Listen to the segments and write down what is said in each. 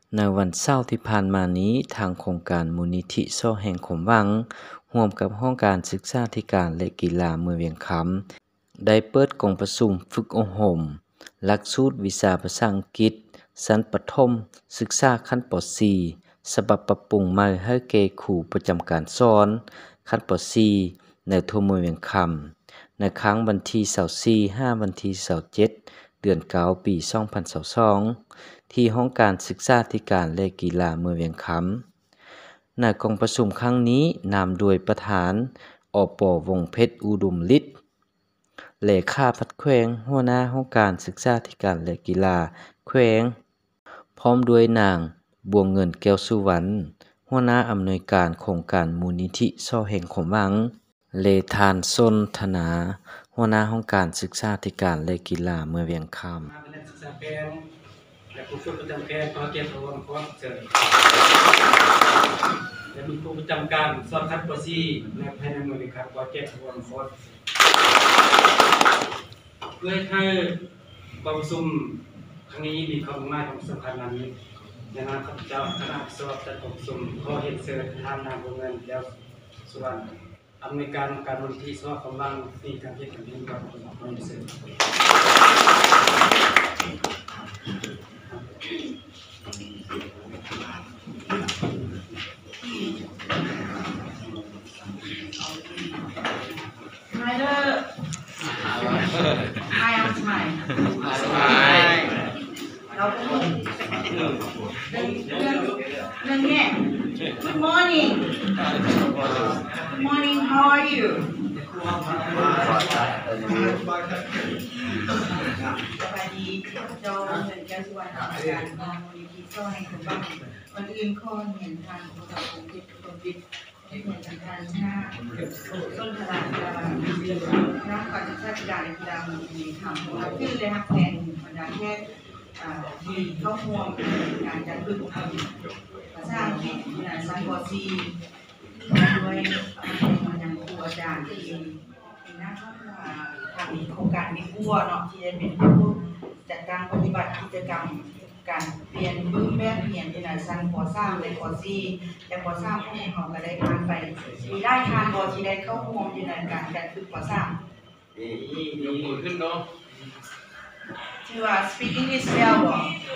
ในวันเสาร์ที่ผ่านมานี้ทางโครงการมูลนิธิโซ่แห่งขมหวังร่วมกับห้องการศึกษาธิการและกีฬาเมืองเวียงคำได้เปิดกองประชุมฝึกอบรมหลักสูตรวิชาภาษาอังกฤษชั้นประถมศึกษาขั้นป .4 ฉบับปรับปรุงใหม่ให้แก่ครูประจำการสอนขั้นป .4 ในทั่วเมืองเวียงคำในครั้งวันที่24 วันที่27เดือน9ปี2022ที่ห้องการศึกษาธิการและกีฬาเมืองเวียงคำในกองประชุมครั้งนี้นำโดยประธานอป.วงเพชรอุดมฤทธิ์เลขาพัดแขวงหัวหน้าห้องการศึกษาธิการและกีฬาแขวงพร้อมด้วยนางบัวเงินแก้วสุวรรณหัวหน้าอำนวยการโครงการมูลนิธิซ่อแห่งขมหวังเลธานสนธนาหัวหน้าห้องการศึกษาธิการและกีฬาเมืองเวียงคำและผู้ช่วยประจำการขอเกียรติรวมขอเชิญและมีผู้ประจำการสอนคัดป .4 และภายในเมืองเวียงคำขอเกียรติรวมขอเพื่อให้กองประชุมครั้งนี้มีความหมายของสำคัญนั้นในนามข้าพเจ้าคณะสอบจัดกองประชุมขอเห็นเชิญทางนางบัวเงินแก้วสุวรรณอำนวยการมูลนิธิสอบกำลังมีการเฮ็ดกันนี้กับขอเห็นเชิญ Hi, I'm Smile. Smile. เราพูดเรื่องแง่ Good morning. Good morning. How are you? สวัสดีเจ้าเงินแก้วสุวรรณการมูลนิธิซ่อให้คนบ้างวันอื่นข้อเห็นทางผู้ทำจิตคนจิตที่เหมือนกันหน้าต้นขนาดนักการศึกษากีฬาในกีฬามือมีทำเราขึ้นเลยครับแทนบรรดาแค่ที่เข้าร่วมการจัดฝึกภาษาอังกฤษในชั้นป .4 ด้วยอย่างครูอาจารย์ที่เป็นนักทำโครงการมีกู้เนาะที่ได้เป็นผู้จัดการปฏิบัติกิจกรรมการเปลี่ยนรูปแบบเปลี่ยนในชั้นป .3 และป .4 แต่ป .3 พวกเขาก็ได้ผ่านไปมีได้ทานบอที่ได้เข้าร่วมในการจัดฝึกป .3 ยกมือขึ้นเนาะชื่อว่า speak English well บ่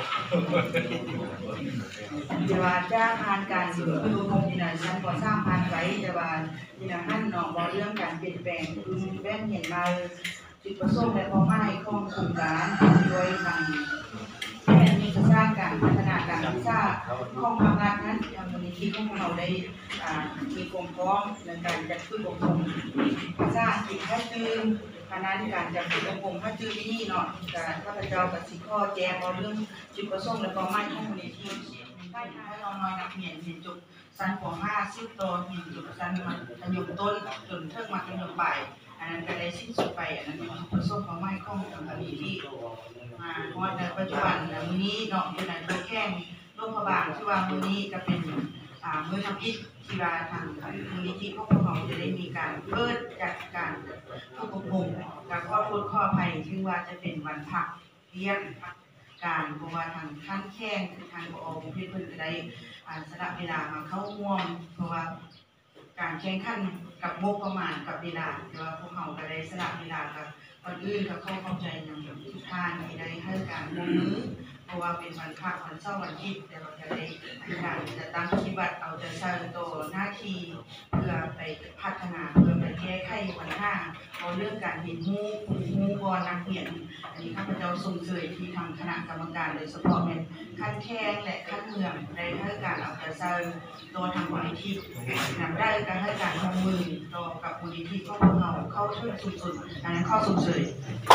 แต่ว่าจะผ่านการฝึกอบรมในชั้นป .3 ผ่านไปแต่ว่าในนั้นเนาะบ่เรื่องการเปลี่ยนแปลงคือแบ่งเห็นมาจุดประสงค์และความหมายของโครงการโดยทางแผนยุทธศาสตร์การพัฒนาการศึกษาของภาครัฐนั้นทางมูลนิธิของเราได้มีความพร้อมในการจัดฝึกอบรมภาษาอังกฤษให้ตื่นคณะการจัดฝึกอบรมให้ตื่นที่นี่เนาะข้าพเจ้ากับสิข้อแจ้งเรื่องจุดประสงค์และความหมายของมูลนิธิได้ให้น้องๆนักเรียนเรียนจบชั้นป .5 10 ตอนเรียนจบชั้นมัธยมต้นจนถึงมัธยมปลายอันนั้นก็ได้สิ้นสุดไปอันนั้นเป็นจุดประสงค์ความหมายของมูลนิธิเพราะในปัจจุบันมื้อนี้เนาะอยู่ในตัวแข้งโรงพยาบาลที่ว่ามื้อนี้ก็เป็นมื้อทำอิฐที่ว่าทางมูลนิธิของพวกเราจะได้มีการเปิดจัดการฝึกอบรมกับข้อพูดข้อภัยซึ่งว่าจะเป็นวันพักเรียนการเพราะว่าทางขั้นแข้งคือทางผอ.เพื่อนจะได้สละเวลามาเข้าร่วมเพราะว่าการแข่งขันกับงบประมาณกับเวลาแต่ว่าพวกเราก็ได้สละเวลากับคนอื่นกับเข้าใจอย่างทุกท่านที่ได้ให้การร่วมมือเพราะว่าเป็นวันพักวันเสาร์วันอาทิตย์แต่เราจะได้การจะตั้งปฏิบัติเอาใจใส่ตัวหน้าที่เพื่อไปพัฒนาเพื่อไปแก้ไขปัญหาเอาเรื่องการเห็นมูบอนักเรียนอันนี้ข้าพเจ้าส่งเสริมที่ทางคณะกรรมการโดยเฉพาะเป็นขั้นแข้งและขั้นเมืองได้ให้การเอาใจใส่ตัวทางมูลนิธินำได้การให้การลงมือต่อกับมูลนิธิก็พวกเราเข้าช่วยสุดๆอันนั้นข้อส่งเสริม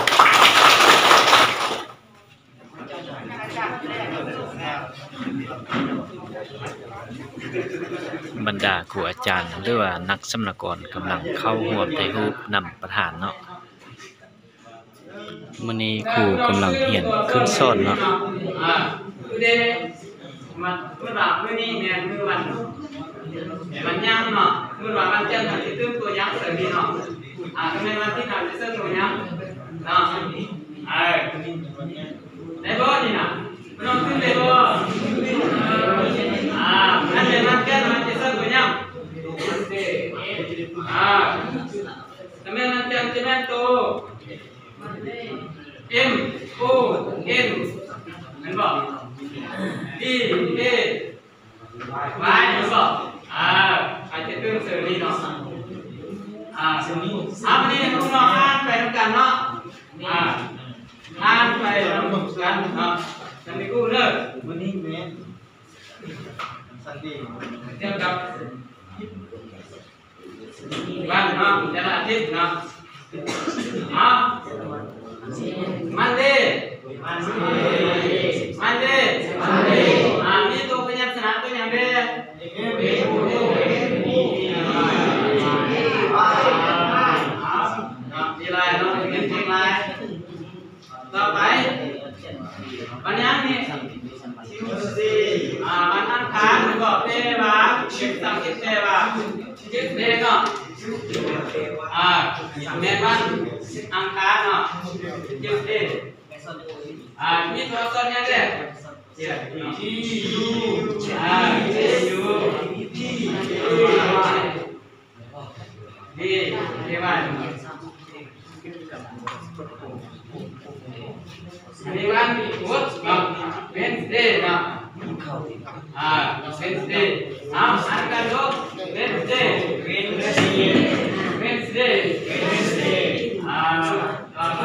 บรรดาครูอาจารย์หรือว่านักสำนักกรกำลังเข้าร่วมถ่ายรูปนำประธานเนาะมื้อนี้ครูกำลังเรียนขึ้นสอนเนาะมื้อบ่ายมื้อนี้แม่นมื้อวันย่างเนาะมื้อวันจันทร์สิตื่นตัวย่างเสร็จนี่เนาะทำไมวันที่3จะเสร็จตัวย่างเนาะได้บ่นี่น่ะน้องขึ้นได้บ่ดีเอไว้หรือเปล่าอาจจะเรื่องเสรีเนาะวันนี้พวกเราอ่านไปด้วยกันเนาะอ่านไปแล้วกันเนาะจะมีกู้เลิกวันนี้แม่สันดีเทียบกับวันเนาะแต่ละอาทิตย์เนาะมันเดย์มีตัวพยัญชนะตัวอย่างเดย์มีลายเนาะเป็นเพลงลายต่อไปวันนี้นี่วันอังคารมันก็เตะบาเก็บสังเกตเตะบาเก็บเตะเนาะแม่วันอังคารเนาะเก็บเตะมีตัวตนยังไงที่ยูดีเทวันนี่วันพุธเนาะเวนส์เดย์เนาะเวนส์เดย์อ่านกันลูกเวนส์เดย์ต่อไป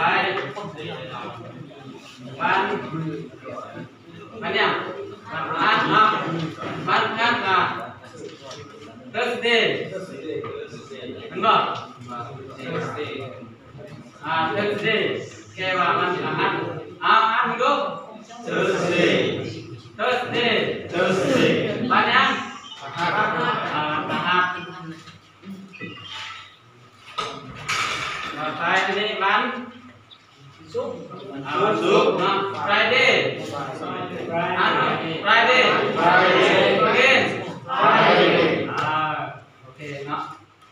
วันยังวันอังคารวันอังคาร Thursday เห็นบ่Thursday แกว่ามันอังคารอ่านดู Thursday วันยังต่อไปนี่วันศุกร์เนาะ Friday โอเคเนาะ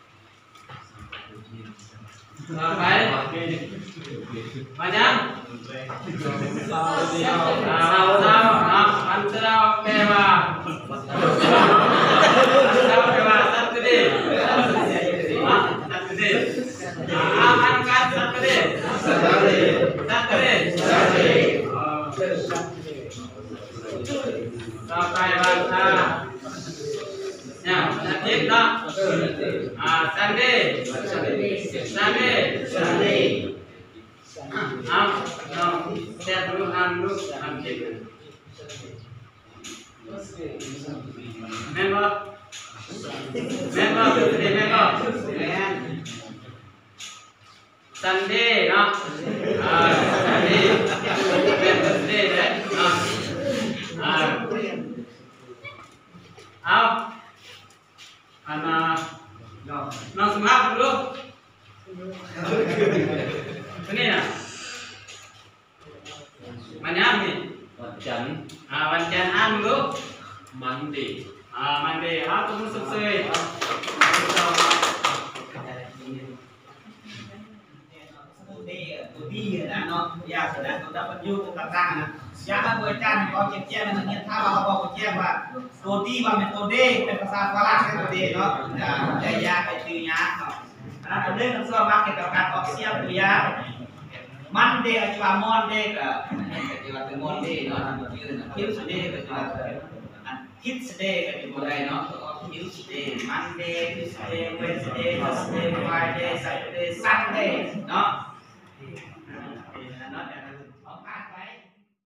ต่อไปวันยังเสาร์เนาะวันเสาร์แปลว่าSaturday อังคาร Saturday ต่อไปวันเนี่ยอาทิตย์เนาะSunday เอาเนาะเสียดูอ่านดูอ่านเก็บแม่นบ่Sunday เนาะSunday เป็น Sunday เลยเนาะเอาน้องสมาร์ทดูนี่นะมันยังนี่วันจันทร์อ่านดูMonday เอาตุ้มสุดเลยตัวดีนะเนาะอยากนะตัวดับยูตัวต่างๆนะอยากให้บริการเขาแจ้งมันเนี่ยถ้าเราบอกแจ้งว่าตัวดีว่าเป็นตัวเดเป็นภาษาฝรั่งเป็นตัวเดเนาะแต่ยากไปชื่อยากเนาะอันเรื่องส่วนมากเกี่ยวกับการออกเสียงตัวยากมันเดย์อาจจะว่ามอนเดย์ก็อาจจะว่าเป็นมอนเดย์เนาะคิวสเดย์ก็จะคิดสเดย์ก็เป็นอะไรเนาะคิวสเดย์มันเดย์คิวสเดย์เวนสเดย์ทัสเดย์ฟรายเดย์ซัตเดย์ซันเดย์เนาะ